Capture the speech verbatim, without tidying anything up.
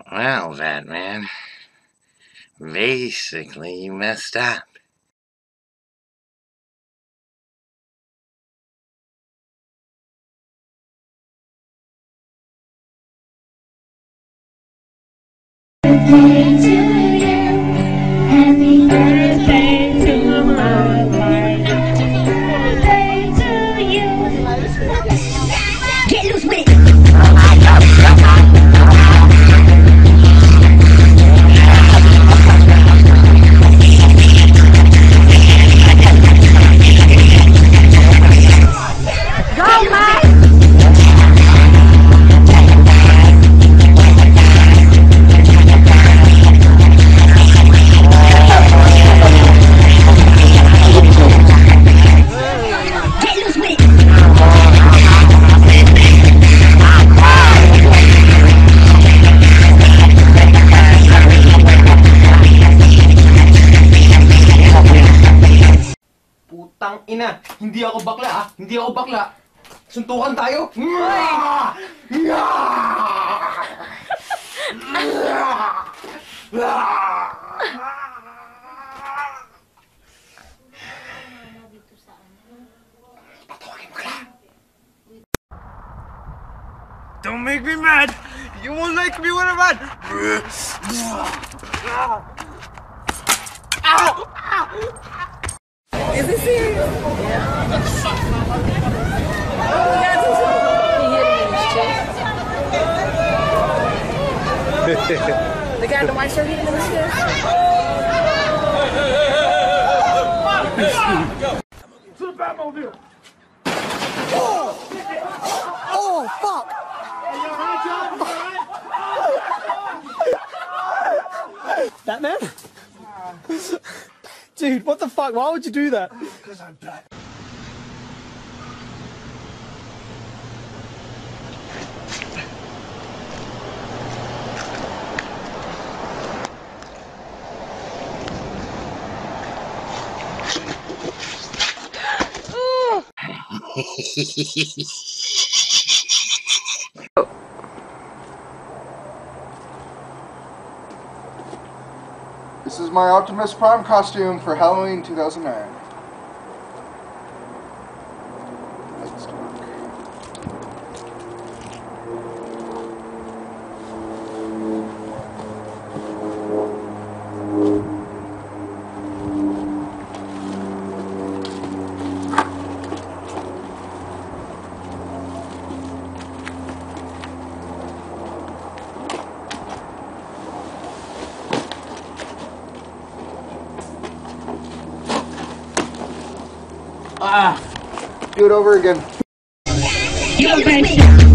Well, Batman, basically you messed up. Birthday to you, happy birthday to my life. Birthday to you. Get loose with it. Go, Mike! Putang ina, hindi ako bakla ah, hindi ako bakla. Suntukan tayo. Don't make me mad! You won't like me when I'm mad! Ow! Is it serious? Yeah. Oh, he got him. He hit him in his chest. The guy in the white shirt hit him in his chest. To the Batmobile! Oh! Oh, fuck! Batman? Dude, what the fuck? Why would you do that? Because I'm Batman. This is my Optimus Prime costume for Halloween two thousand nine. Let's talk. Ah! Do it over again. Your birthday.